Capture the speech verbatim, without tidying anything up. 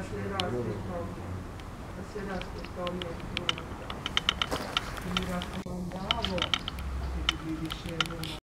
stasera aspettò, stasera aspettò mio, mi raccomandavo che devi scendere.